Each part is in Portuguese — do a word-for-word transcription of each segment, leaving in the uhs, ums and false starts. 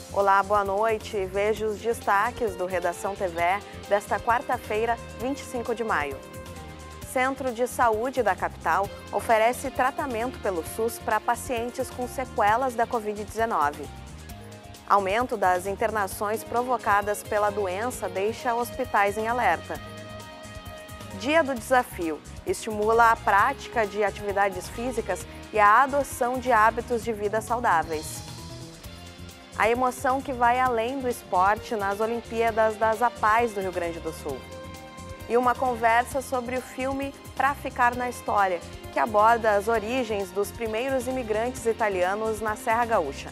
Olá, boa noite. Veja os destaques do Redação T V desta quarta-feira, vinte e cinco de maio. Centro de Saúde da capital oferece tratamento pelo SUS para pacientes com sequelas da covid dezenove. Aumento das internações provocadas pela doença deixa hospitais em alerta. Dia do Desafio estimula a prática de atividades físicas e a adoção de hábitos de vida saudáveis. A emoção que vai além do esporte nas Olimpíadas das APAES do Rio Grande do Sul. E uma conversa sobre o filme Pra Ficar na História, que aborda as origens dos primeiros imigrantes italianos na Serra Gaúcha.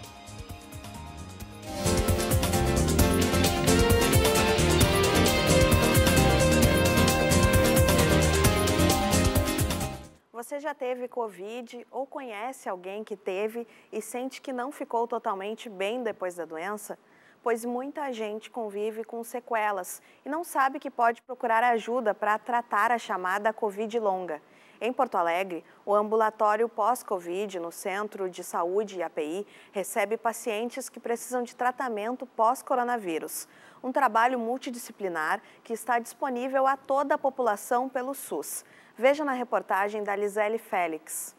Você já teve Covid ou conhece alguém que teve e sente que não ficou totalmente bem depois da doença? Pois muita gente convive com sequelas e não sabe que pode procurar ajuda para tratar a chamada Covid longa. Em Porto Alegre, o ambulatório pós-Covid no Centro de Saúde e A P I recebe pacientes que precisam de tratamento pós-coronavírus. Um trabalho multidisciplinar que está disponível a toda a população pelo SUS. Veja na reportagem da Lisele Félix.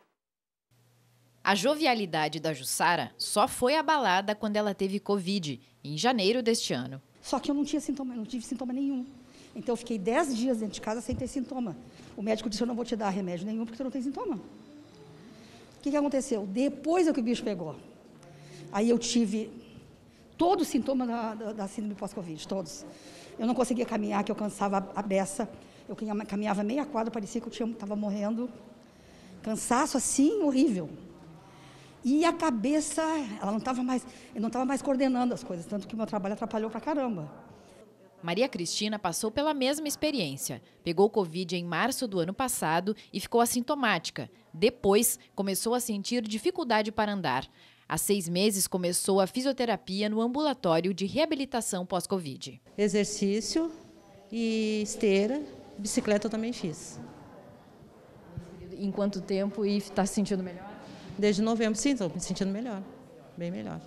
A jovialidade da Jussara só foi abalada quando ela teve Covid, em janeiro deste ano. Só que eu não tinha sintoma, eu não tive sintoma nenhum. Então eu fiquei dez dias dentro de casa sem ter sintoma. O médico disse, eu não vou te dar remédio nenhum porque tu não tem sintoma. O que, que aconteceu? Depois é que o bicho pegou. Aí eu tive todos os sintomas da, da, da síndrome pós-Covid, todos. Eu não conseguia caminhar, que eu cansava a beça. Eu caminhava meia quadra, parecia que eu estava morrendo. Cansaço assim, horrível. E a cabeça, ela não estava mais, eu não estava mais coordenando as coisas, tanto que o meu trabalho atrapalhou pra caramba. Maria Cristina passou pela mesma experiência. Pegou Covid em março do ano passado e ficou assintomática. Depois, começou a sentir dificuldade para andar. Há seis meses, começou a fisioterapia no ambulatório de reabilitação pós-Covid. Exercício e esteira. Bicicleta eu também fiz. Em quanto tempo e está se sentindo melhor? Desde novembro, sim, estou me sentindo melhor, bem melhor.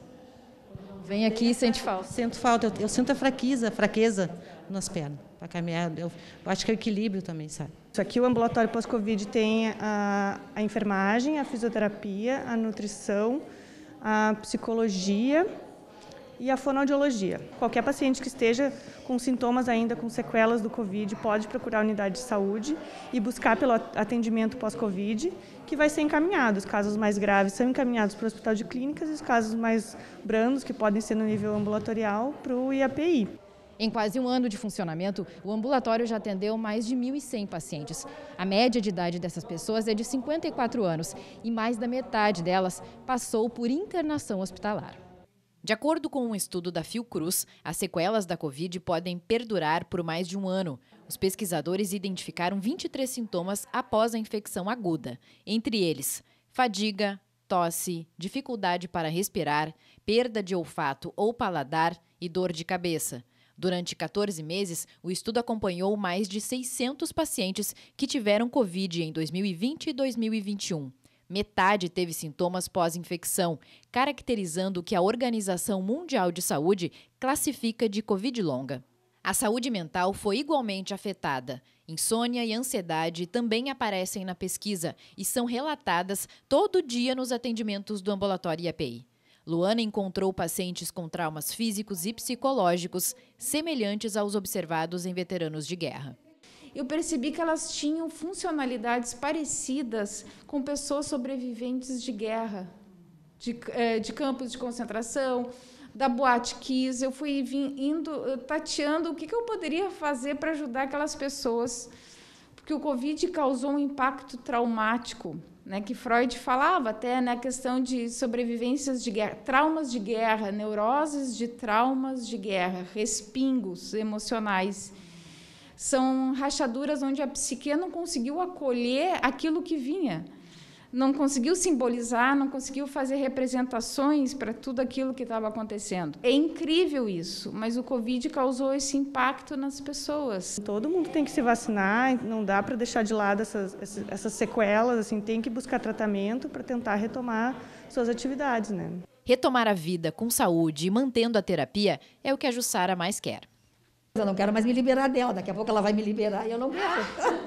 Vem aqui e sente falta? Sinto falta, eu, eu sinto a fraqueza, fraqueza nas pernas, para caminhar, eu, eu acho que é o equilíbrio também, sabe? Isso aqui, o ambulatório pós-Covid tem a, a enfermagem, a fisioterapia, a nutrição, a psicologia e a fonoaudiologia. Qualquer paciente que esteja com sintomas ainda, com sequelas do Covid, pode procurar a unidade de saúde e buscar pelo atendimento pós-Covid, que vai ser encaminhado. Os casos mais graves são encaminhados para o hospital de clínicas e os casos mais brandos, que podem ser no nível ambulatorial, para o I A P I. Em quase um ano de funcionamento, o ambulatório já atendeu mais de mil e cem pacientes. A média de idade dessas pessoas é de cinquenta e quatro anos e mais da metade delas passou por internação hospitalar. De acordo com um estudo da Fiocruz, as sequelas da Covid podem perdurar por mais de um ano. Os pesquisadores identificaram vinte e três sintomas após a infecção aguda, entre eles fadiga, tosse, dificuldade para respirar, perda de olfato ou paladar e dor de cabeça. Durante quatorze meses, o estudo acompanhou mais de seiscentos pacientes que tiveram Covid em dois mil e vinte e dois mil e vinte e um. Metade teve sintomas pós-infecção, caracterizando o que a Organização Mundial de Saúde classifica de Covid longa. A saúde mental foi igualmente afetada. Insônia e ansiedade também aparecem na pesquisa e são relatadas todo dia nos atendimentos do ambulatório I A P I. Luana encontrou pacientes com traumas físicos e psicológicos semelhantes aos observados em veteranos de guerra. Eu percebi que elas tinham funcionalidades parecidas com pessoas sobreviventes de guerra, de, de campos de concentração, da Boate Kiss. Eu fui indo, tateando o que eu poderia fazer para ajudar aquelas pessoas, porque o Covid causou um impacto traumático, né, que Freud falava até na questão de sobrevivências de guerra, traumas de guerra, neuroses de traumas de guerra, respingos emocionais. São rachaduras onde a psique não conseguiu acolher aquilo que vinha, não conseguiu simbolizar, não conseguiu fazer representações para tudo aquilo que estava acontecendo. É incrível isso, mas o Covid causou esse impacto nas pessoas. Todo mundo tem que se vacinar, não dá para deixar de lado essas, essas sequelas, assim, tem que buscar tratamento para tentar retomar suas atividades, né? Retomar a vida com saúde e mantendo a terapia é o que a Jussara mais quer. Eu não quero mais me liberar dela, daqui a pouco ela vai me liberar e eu não quero.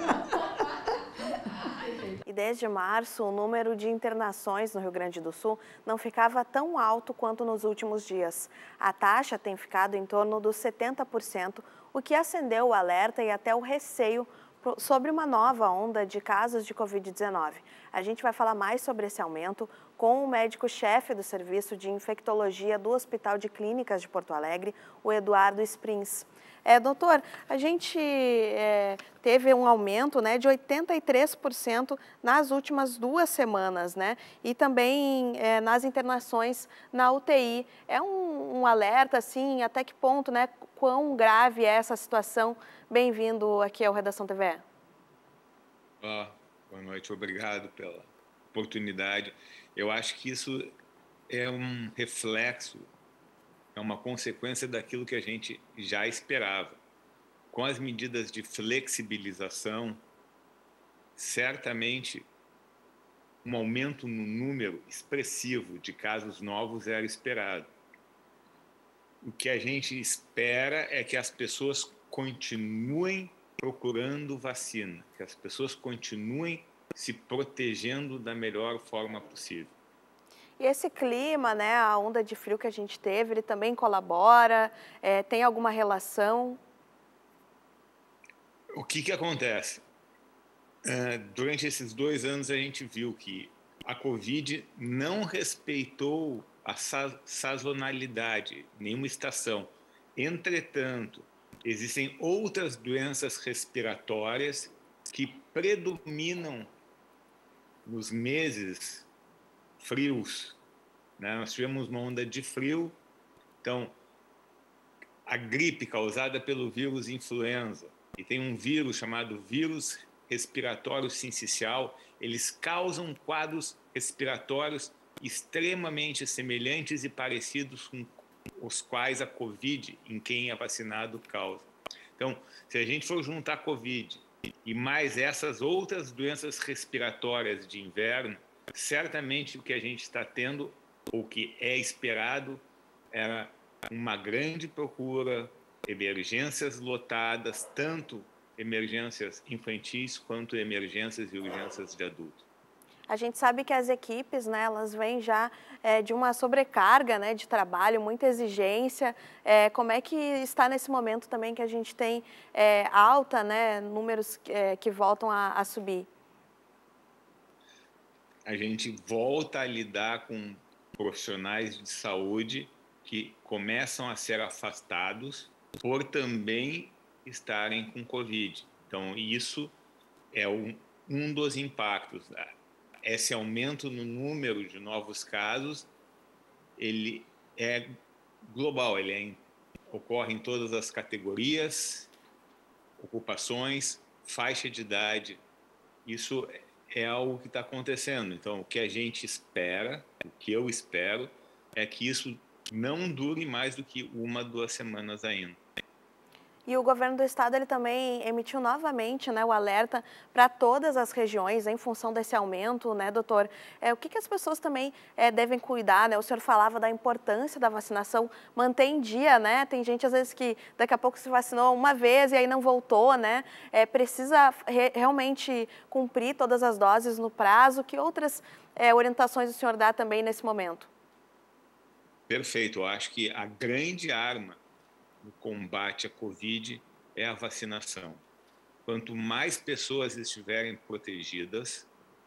E desde março, o número de internações no Rio Grande do Sul não ficava tão alto quanto nos últimos dias. A taxa tem ficado em torno dos setenta por cento, o que acendeu o alerta e até o receio sobre uma nova onda de casos de covid dezenove. A gente vai falar mais sobre esse aumento com o médico-chefe do Serviço de Infectologia do Hospital de Clínicas de Porto Alegre, o Eduardo Sprins. É, doutor, a gente é, teve um aumento, né, de oitenta e três por cento nas últimas duas semanas, né? E também é, nas internações na U T I. É um, um alerta, assim, até que ponto, né? Quão grave é essa situação? Bem-vindo aqui ao Redação T V. Ah, boa noite, obrigado pela oportunidade. Eu acho que isso é um reflexo, é uma consequência daquilo que a gente já esperava. Com as medidas de flexibilização, certamente um aumento no número expressivo de casos novos era esperado. O que a gente espera é que as pessoas continuem procurando vacina, que as pessoas continuem se protegendo da melhor forma possível. E esse clima, né, a onda de frio que a gente teve, ele também colabora? É, tem alguma relação? O que que acontece? Uh, durante esses dois anos a gente viu que a Covid não respeitou a sa sazonalidade, nenhuma estação. Entretanto, existem outras doenças respiratórias que predominam nos meses frios, né? Nós tivemos uma onda de frio, então a gripe causada pelo vírus influenza, e tem um vírus chamado vírus respiratório sincicial, eles causam quadros respiratórios extremamente semelhantes e parecidos com os quais a Covid, em quem é vacinado, causa. Então, se a gente for juntar a Covid e mais essas outras doenças respiratórias de inverno, certamente o que a gente está tendo, ou que é esperado, era uma grande procura, emergências lotadas, tanto emergências infantis quanto emergências e urgências de adultos. A gente sabe que as equipes, né, elas vêm já é, de uma sobrecarga, né, de trabalho, muita exigência. É, como é que está nesse momento também que a gente tem é, alta, né, números é, que voltam a, a subir? A gente volta a lidar com profissionais de saúde que começam a ser afastados por também estarem com Covid. Então, isso é um, um dos impactos. Esse aumento no número de novos casos, ele é global, ele é, ocorre em todas as categorias, ocupações, faixa de idade. Isso é algo que está acontecendo. Então, o que a gente espera, o que eu espero, é que isso não dure mais do que uma, duas semanas ainda. E o governo do estado ele também emitiu novamente, né, o alerta para todas as regiões em função desse aumento, né, doutor? É, o que, que as pessoas também é, devem cuidar, né? O senhor falava da importância da vacinação, manter em dia, né? Tem gente às vezes que daqui a pouco se vacinou uma vez e aí não voltou, né? É, precisa re realmente cumprir todas as doses no prazo. Que outras é, orientações o senhor dá também nesse momento? Perfeito. Eu acho que a grande arma no combate à Covid é a vacinação. Quanto mais pessoas estiverem protegidas,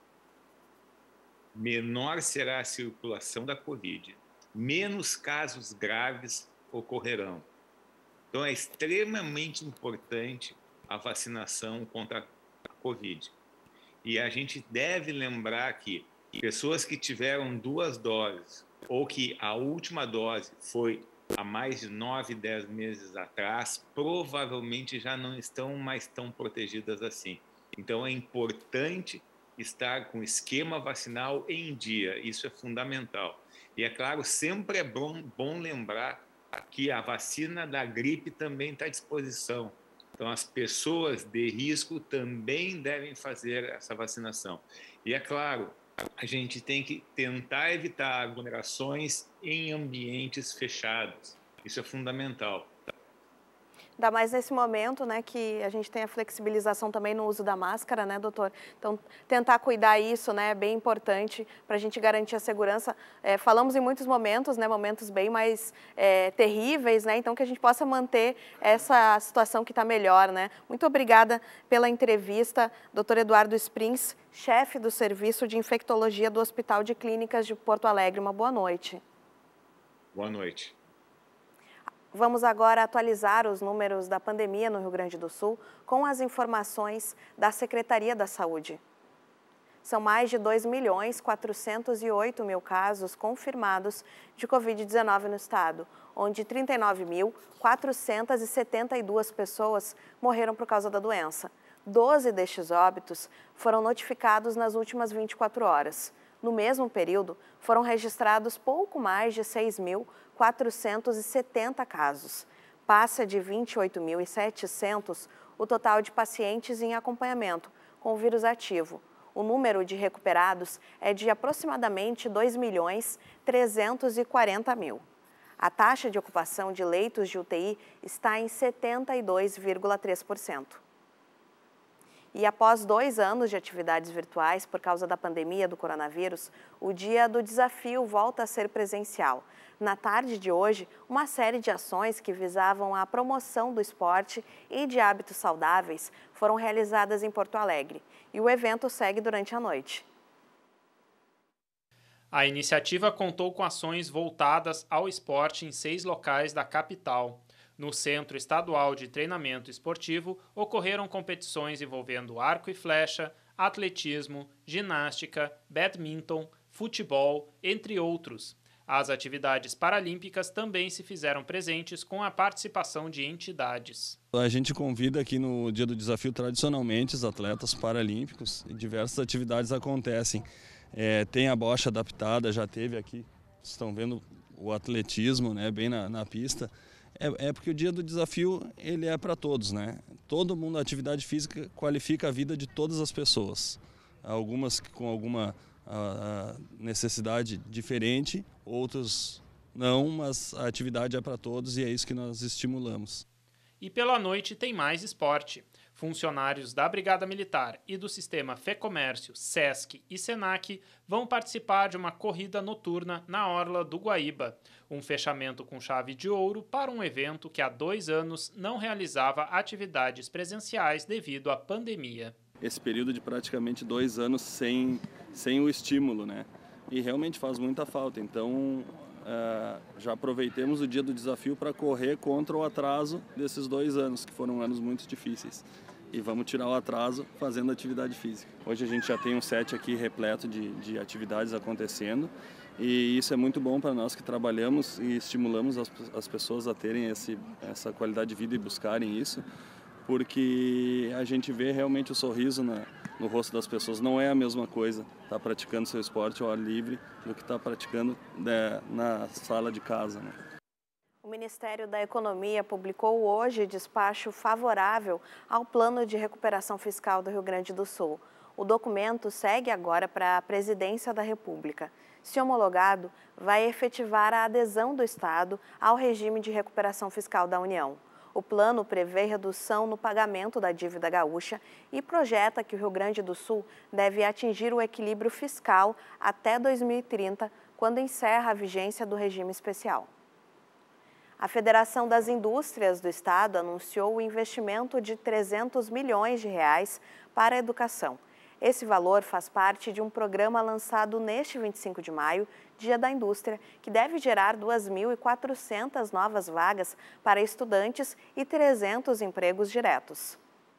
menor será a circulação da Covid, menos casos graves ocorrerão. Então, é extremamente importante a vacinação contra a Covid. E a gente deve lembrar que pessoas que tiveram duas doses ou que a última dose foi há mais de nove, dez meses atrás, provavelmente já não estão mais tão protegidas assim. Então, é importante estar com o esquema vacinal em dia, isso é fundamental. E, é claro, sempre é bom, bom lembrar que a vacina da gripe também está à disposição. Então, as pessoas de risco também devem fazer essa vacinação. E, é claro, A gente tem que tentar evitar aglomerações em ambientes fechados. Isso é fundamental. Ainda mais nesse momento, né, que a gente tem a flexibilização também no uso da máscara, né, doutor? Então, tentar cuidar isso, né, é bem importante para a gente garantir a segurança. É, falamos em muitos momentos, né, momentos bem mais é, terríveis, né, então que a gente possa manter essa situação que está melhor, né? Muito obrigada pela entrevista, doutor Eduardo Sprins, chefe do Serviço de Infectologia do Hospital de Clínicas de Porto Alegre. Uma boa noite. Boa noite. Vamos agora atualizar os números da pandemia no Rio Grande do Sul com as informações da Secretaria da Saúde. São mais de dois milhões quatrocentos e oito mil casos confirmados de covid dezenove no estado, onde trinta e nove mil quatrocentas e setenta e duas pessoas morreram por causa da doença. doze destes óbitos foram notificados nas últimas vinte e quatro horas. No mesmo período, foram registrados pouco mais de seis mil quatrocentos e setenta casos. Passa de vinte e oito mil e setecentos o total de pacientes em acompanhamento com o vírus ativo. O número de recuperados é de aproximadamente dois milhões trezentos e quarenta mil. A taxa de ocupação de leitos de U T I está em setenta e dois vírgula três por cento. E após dois anos de atividades virtuais por causa da pandemia do coronavírus, o Dia do Desafio volta a ser presencial. Na tarde de hoje, uma série de ações que visavam a promoção do esporte e de hábitos saudáveis foram realizadas em Porto Alegre. E o evento segue durante a noite. A iniciativa contou com ações voltadas ao esporte em seis locais da capital. No Centro Estadual de Treinamento Esportivo, ocorreram competições envolvendo arco e flecha, atletismo, ginástica, badminton, futebol, entre outros. As atividades paralímpicas também se fizeram presentes com a participação de entidades. A gente convida aqui no Dia do Desafio, tradicionalmente, os atletas paralímpicos e diversas atividades acontecem. É, tem a bocha adaptada, já teve aqui, estão vendo o atletismo, né, bem na, na pista. É, é porque o Dia do Desafio ele é para todos, né? Todo mundo, a atividade física qualifica a vida de todas as pessoas. Algumas com alguma a, a necessidade diferente, outros não, mas a atividade é para todos e é isso que nós estimulamos. E pela noite tem mais esporte. Funcionários da Brigada Militar e do Sistema FEComércio, SESC e SENAC vão participar de uma corrida noturna na Orla do Guaíba, um fechamento com chave de ouro para um evento que há dois anos não realizava atividades presenciais devido à pandemia. Esse período de praticamente dois anos sem, sem o estímulo, né? E realmente faz muita falta, então uh, já aproveitemos o Dia do Desafio para correr contra o atraso desses dois anos, que foram anos muito difíceis. E vamos tirar o atraso fazendo atividade física. Hoje a gente já tem um set aqui repleto de, de atividades acontecendo e isso é muito bom para nós que trabalhamos e estimulamos as, as pessoas a terem esse, essa qualidade de vida e buscarem isso, porque a gente vê realmente o sorriso na, no rosto das pessoas. Não é a mesma coisa estar tá praticando seu esporte ao ar livre do que estar tá praticando né, na sala de casa, né? O Ministério da Economia publicou hoje despacho favorável ao Plano de Recuperação Fiscal do Rio Grande do Sul. O documento segue agora para a Presidência da República. Se homologado, vai efetivar a adesão do Estado ao regime de recuperação fiscal da União. O plano prevê redução no pagamento da dívida gaúcha e projeta que o Rio Grande do Sul deve atingir o equilíbrio fiscal até dois mil e trinta, quando encerra a vigência do regime especial. A Federação das Indústrias do Estado anunciou o investimento de trezentos milhões de reais para a educação. Esse valor faz parte de um programa lançado neste vinte e cinco de maio, Dia da Indústria, que deve gerar duas mil e quatrocentas novas vagas para estudantes e trezentos empregos diretos.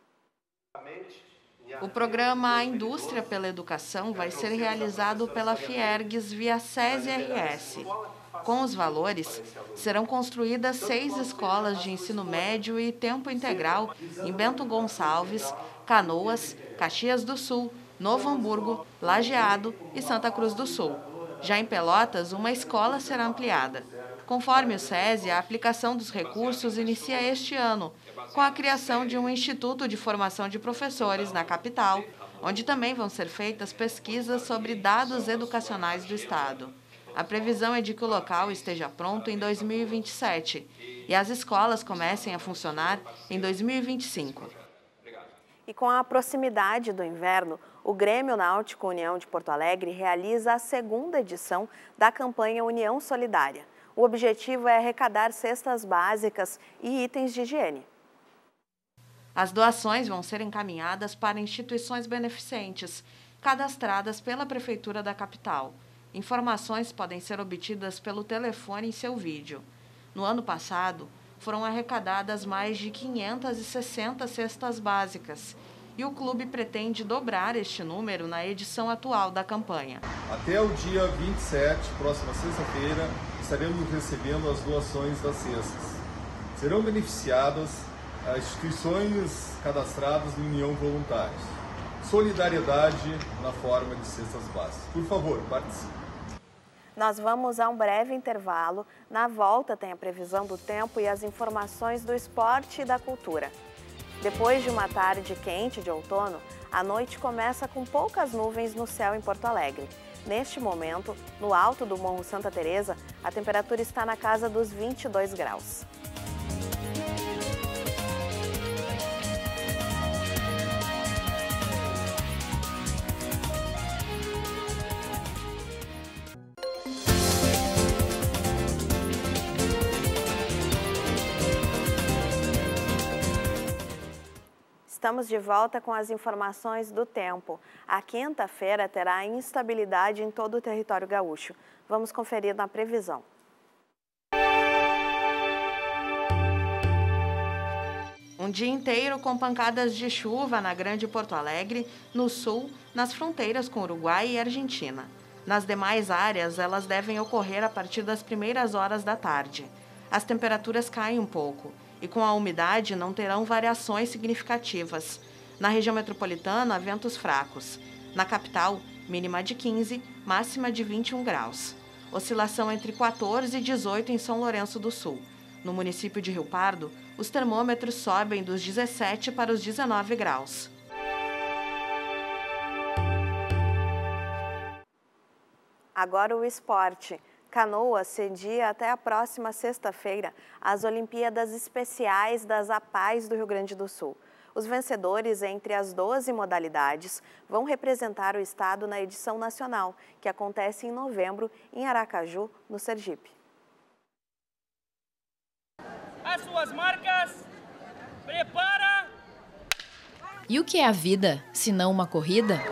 O programa A Indústria pela Educação vai ser realizado pela Fiergues via SESI R S. Com os valores, serão construídas seis escolas de ensino médio e tempo integral em Bento Gonçalves, Canoas, Caxias do Sul, Novo Hamburgo, Lajeado e Santa Cruz do Sul. Já em Pelotas, uma escola será ampliada. Conforme o SESI, a aplicação dos recursos inicia este ano, com a criação de um Instituto de Formação de Professores na capital, onde também vão ser feitas pesquisas sobre dados educacionais do estado. A previsão é de que o local esteja pronto em dois mil e vinte e sete e as escolas comecem a funcionar em dois mil e vinte e cinco. E com a proximidade do inverno, o Grêmio Náutico União de Porto Alegre realiza a segunda edição da campanha União Solidária. O objetivo é arrecadar cestas básicas e itens de higiene. As doações vão ser encaminhadas para instituições beneficentes, cadastradas pela Prefeitura da capital. Informações podem ser obtidas pelo telefone em seu vídeo. No ano passado, foram arrecadadas mais de quinhentas e sessenta cestas básicas e o clube pretende dobrar este número na edição atual da campanha. Até o dia vinte e sete, próxima sexta-feira, estaremos recebendo as doações das cestas. Serão beneficiadas as instituições cadastradas no União Voluntários. Solidariedade na forma de cestas básicas. Por favor, participe. Nós vamos a um breve intervalo. Na volta tem a previsão do tempo e as informações do esporte e da cultura. Depois de uma tarde quente de outono, a noite começa com poucas nuvens no céu em Porto Alegre. Neste momento, no alto do Morro Santa Teresa, a temperatura está na casa dos vinte e dois graus. Estamos de volta com as informações do tempo. A quinta-feira terá instabilidade em todo o território gaúcho. Vamos conferir na previsão. Um dia inteiro com pancadas de chuva na Grande Porto Alegre, no sul, nas fronteiras com Uruguai e Argentina. Nas demais áreas, elas devem ocorrer a partir das primeiras horas da tarde. As temperaturas caem um pouco e com a umidade não terão variações significativas. Na região metropolitana, ventos fracos. Na capital, mínima de quinze, máxima de vinte e um graus. Oscilação entre quatorze e dezoito em São Lourenço do Sul. No município de Rio Pardo, os termômetros sobem dos dezessete para os dezenove graus. Agora o esporte. Canoas cedia até a próxima sexta-feira as Olimpíadas Especiais das APAES do Rio Grande do Sul. Os vencedores entre as doze modalidades vão representar o estado na edição nacional, que acontece em novembro em Aracaju, no Sergipe. As suas marcas, prepara! E o que é a vida, se não uma corrida?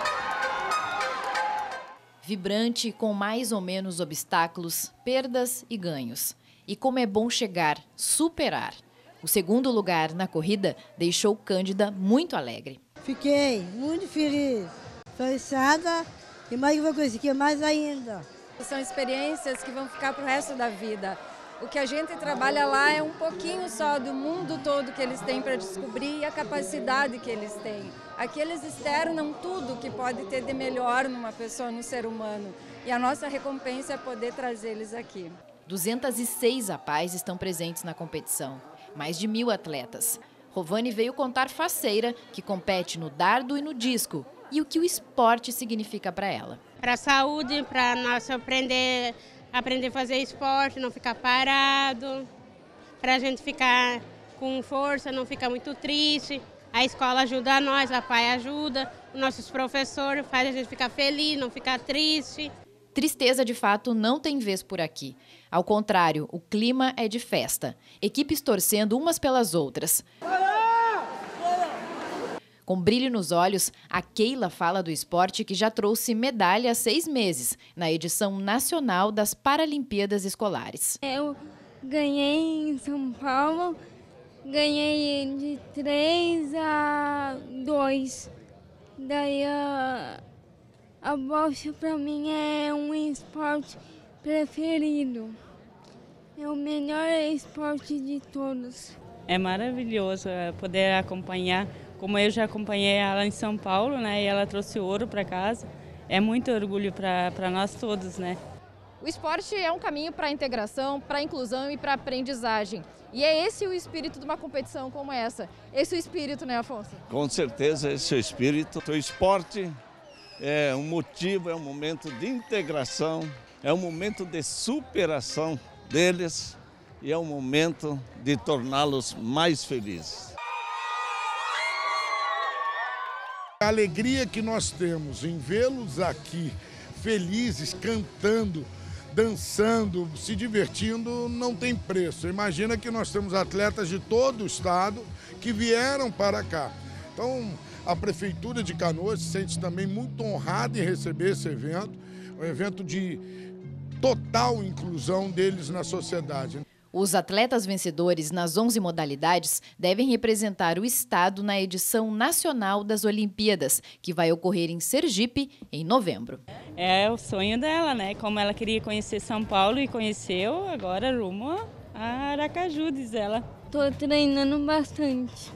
Vibrante, com mais ou menos obstáculos, perdas e ganhos. E como é bom chegar, superar. O segundo lugar na corrida deixou Cândida muito alegre. Fiquei muito feliz, feliçada e mais uma coisa que é mais ainda. São experiências que vão ficar para o resto da vida. O que a gente trabalha lá é um pouquinho só do mundo todo que eles têm para descobrir e a capacidade que eles têm. Aqui eles externam tudo que pode ter de melhor numa pessoa, num ser humano. E a nossa recompensa é poder trazê-los aqui. duzentas e seis APAES estão presentes na competição. Mais de mil atletas. Rovani veio contar faceira, que compete no dardo e no disco. E o que o esporte significa para ela. Para a saúde, para nós aprender... aprender a fazer esporte, não ficar parado, para a gente ficar com força, não ficar muito triste. A escola ajuda nós, a pai ajuda, os nossos professores fazem a gente ficar feliz, não ficar triste. Tristeza, de fato, não tem vez por aqui. Ao contrário, o clima é de festa. Equipes torcendo umas pelas outras. Com brilho nos olhos, a Keila fala do esporte que já trouxe medalha há seis meses, na edição nacional das Paralimpíadas Escolares. Eu ganhei em São Paulo, ganhei de três a dois. Daí a, a boxe para mim é um esporte preferido. É o melhor esporte de todos. É maravilhoso poder acompanhar. Como eu já acompanhei ela em São Paulo, né, e ela trouxe ouro para casa, é muito orgulho para nós todos, né? O O esporte é um caminho para a integração, para a inclusão e para a aprendizagem. E é esse o espírito de uma competição como essa. Esse é o espírito, né, Afonso? Com certeza, esse é o espírito. O esporte é um motivo, é um momento de integração, é um momento de superação deles e é um momento de torná-los mais felizes. A alegria que nós temos em vê-los aqui felizes, cantando, dançando, se divertindo, não tem preço. Imagina que nós temos atletas de todo o estado que vieram para cá. Então, a Prefeitura de Canoas se sente também muito honrada em receber esse evento, um evento de total inclusão deles na sociedade. Os atletas vencedores nas onze modalidades devem representar o estado na edição nacional das Olimpíadas, que vai ocorrer em Sergipe em novembro. É o sonho dela, né? Como ela queria conhecer São Paulo e conheceu, agora rumo a Aracaju, diz ela. Tô treinando bastante.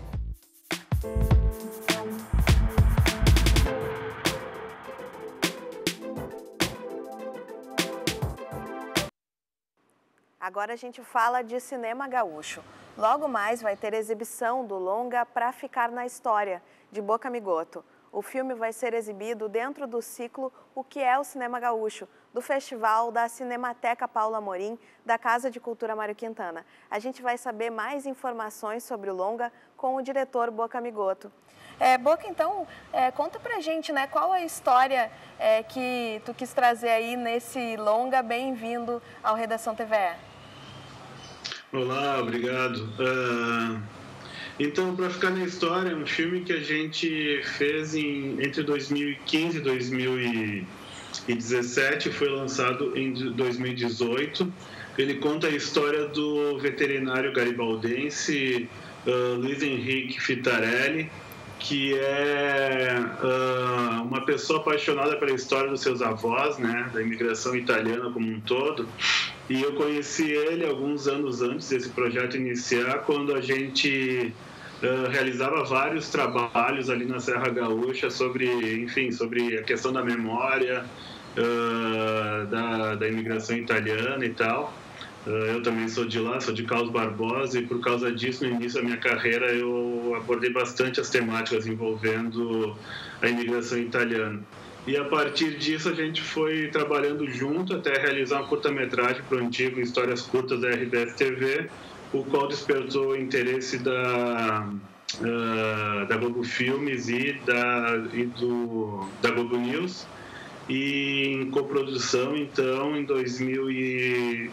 Agora a gente fala de cinema gaúcho. Logo mais vai ter exibição do longa Pra Ficar na História, de Boca Migoto. O filme vai ser exibido dentro do ciclo O que é o Cinema Gaúcho, do Festival da Cinemateca Paula Amorim, da Casa de Cultura Mário Quintana. A gente vai saber mais informações sobre o longa com o diretor Boca Migoto. É, Boca, então, é, conta pra gente, né, qual a história é, que tu quis trazer aí nesse longa. Bem-vindo ao Redação T V E. Olá, obrigado. Uh, então, Pra Ficar na História, é um filme que a gente fez em, entre dois mil e quinze e dois mil e dezessete, foi lançado em dois mil e dezoito. Ele conta a história do veterinário garibaldense uh, Luiz Henrique Fitarelli, que é uh, uma pessoa apaixonada pela história dos seus avós, né, da imigração italiana como um todo. E eu conheci ele alguns anos antes desse projeto iniciar, quando a gente uh, realizava vários trabalhos ali na Serra Gaúcha sobre, enfim, sobre a questão da memória, uh, da, da imigração italiana e tal. Uh, eu também sou de lá, sou de Carlos Barbosa, e por causa disso, no início da minha carreira, eu abordei bastante as temáticas envolvendo a imigração italiana. E a partir disso a gente foi trabalhando junto até realizar uma curta-metragem para o antigo Histórias Curtas da R B S T V, o qual despertou o interesse da, uh, da Globo Filmes e da, e do, da Globo News. E em coprodução, então, em dois mil e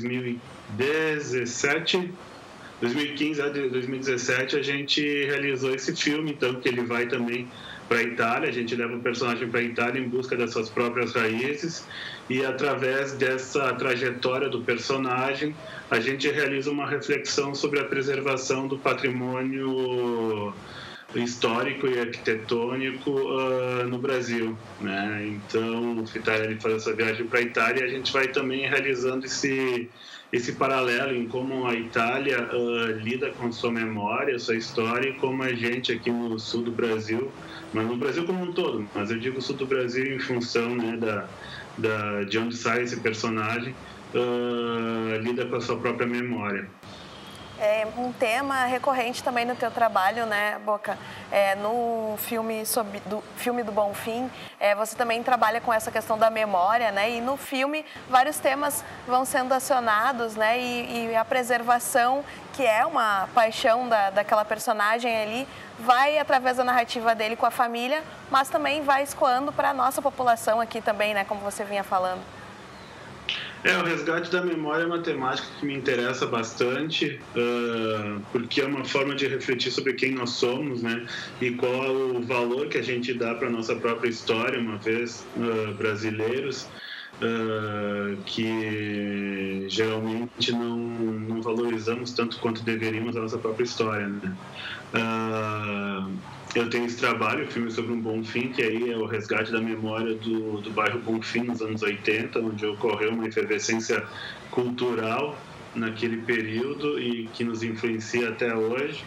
dezessete, dois mil e quinze a dois mil e dezessete, a gente realizou esse filme, então, que ele vai também para a Itália. A gente leva o personagem para a Itália em busca das suas próprias raízes, e através dessa trajetória do personagem a gente realiza uma reflexão sobre a preservação do patrimônio histórico e arquitetônico uh, no Brasil, né? Então o Fitarelli faz essa viagem para a Itália, e a gente vai também realizando esse esse paralelo em como a Itália uh, lida com sua memória, sua história, e como a gente aqui no sul do Brasil, mas no Brasil como um todo, mas eu digo sul do Brasil em função, né, da, da, de onde sai esse personagem, uh, lida com a sua própria memória. É um tema recorrente também no teu trabalho, né, Boca? É, no filme, sobre, do, filme do Bonfim, é, você também trabalha com essa questão da memória, né? E no filme vários temas vão sendo acionados, né? E, e a preservação, que é uma paixão da, daquela personagem ali, vai através da narrativa dele com a família, mas também vai escoando para a nossa população aqui também, né? Como você vinha falando. É, o resgate da memória é uma temática que me interessa bastante, uh, porque é uma forma de refletir sobre quem nós somos, né? E qual é o valor que a gente dá para a nossa própria história, uma vez uh, brasileiros, uh, que geralmente não, não valorizamos tanto quanto deveríamos a nossa própria história, né? Uh, Eu tenho esse trabalho, o filme sobre um Bonfim, que aí é o resgate da memória do, do bairro Bonfim nos anos oitenta, onde ocorreu uma efervescência cultural naquele período e que nos influencia até hoje.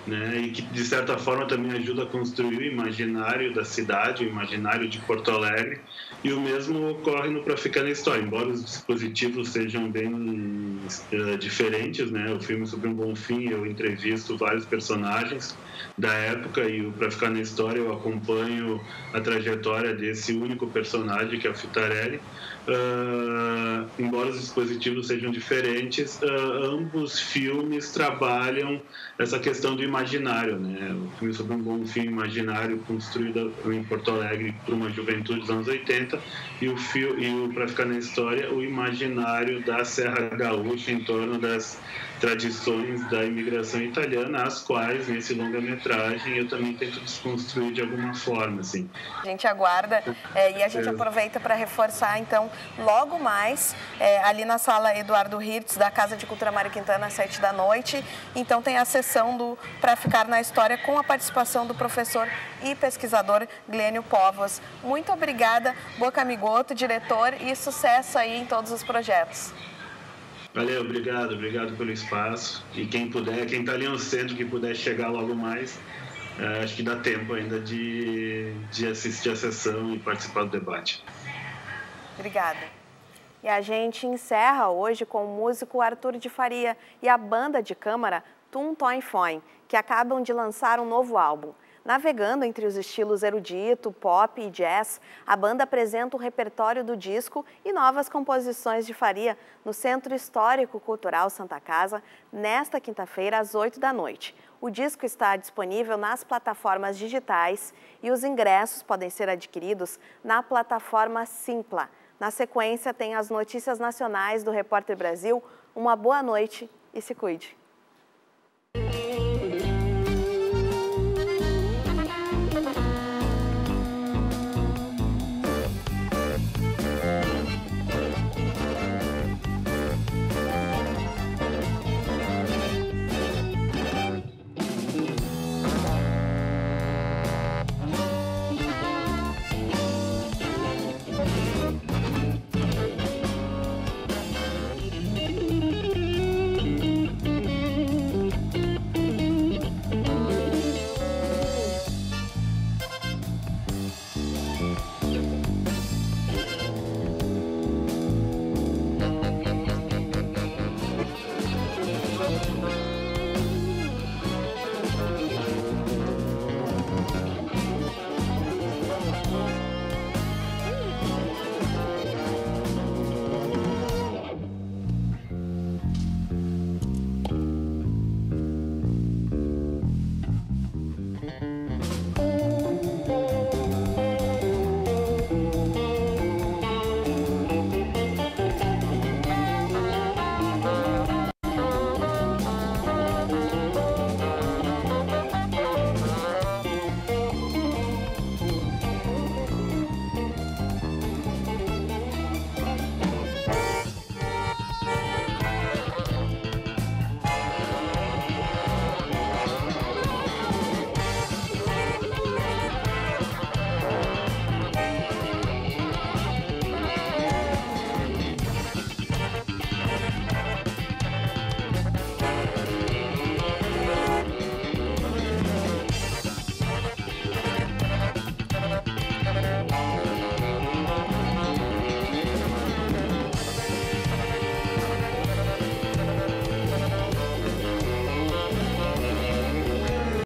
né, e que de certa forma também ajuda a construir o imaginário da cidade, o imaginário de Porto Alegre, e o mesmo ocorre no Pra Ficar na História. Embora os dispositivos sejam bem uh, diferentes, né, o filme Sobre um Bom Fim, eu entrevisto vários personagens da época, e o Pra Ficar na História eu acompanho a trajetória desse único personagem, que é o Fitarelli. Uh, embora os dispositivos sejam diferentes, uh, ambos filmes trabalham essa questão do imaginário, né? O filme Sobre um Bom Fim, imaginário construído em Porto Alegre por uma juventude dos anos oitenta, e o, fio, e o Pra Ficar na História, o imaginário da Serra Gaúcha em torno das tradições da imigração italiana, as quais, nesse longa-metragem, eu também tento desconstruir de alguma forma, assim. A gente aguarda é, e a gente é. aproveita para reforçar, então, logo mais, é, ali na sala Eduardo Hirtz, da Casa de Cultura Mário Quintana, às sete da noite. Então, tem a sessão do Pra Ficar na História, com a participação do professor e pesquisador Glênio Povos. Muito obrigada, Boca Migoto, diretor, e sucesso aí em todos os projetos. Valeu, obrigado, obrigado pelo espaço. E quem puder, quem está ali no centro, que puder chegar logo mais, é, acho que dá tempo ainda de, de assistir a sessão e participar do debate. Obrigada. E a gente encerra hoje com o músico Arthur de Faria e a banda de câmara Tum Toin Foin, que acabam de lançar um novo álbum. Navegando entre os estilos erudito, pop e jazz, a banda apresenta o repertório do disco e novas composições de Faria no Centro Histórico Cultural Santa Casa, nesta quinta-feira, às oito da noite. O disco está disponível nas plataformas digitais e os ingressos podem ser adquiridos na plataforma Simpla. Na sequência, tem as notícias nacionais do Repórter Brasil. Uma boa noite e se cuide.